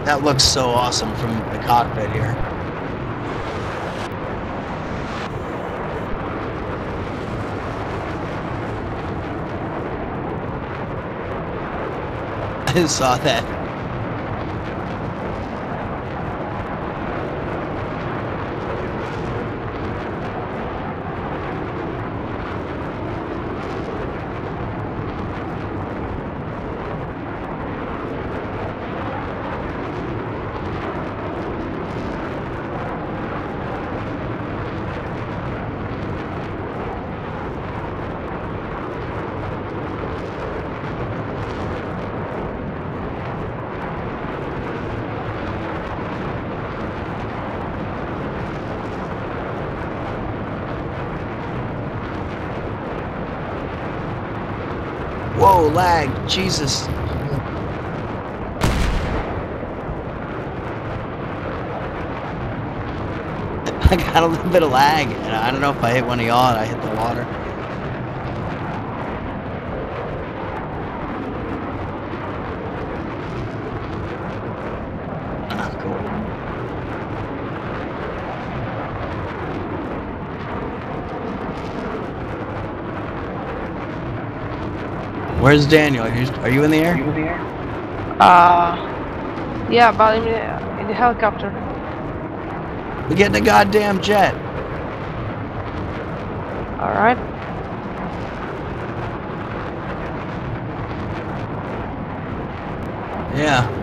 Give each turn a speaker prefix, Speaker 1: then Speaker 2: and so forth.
Speaker 1: That looks so awesome from the cockpit here. I saw that. Whoa, lag, Jesus. I got a little bit of lag, and I don't know if I hit one of y'all and I hit the water. Ah, cool. Where's Daniel? Are you in the air?
Speaker 2: Yeah, but in the helicopter.
Speaker 1: We get in a goddamn jet.
Speaker 2: All right.
Speaker 1: Yeah.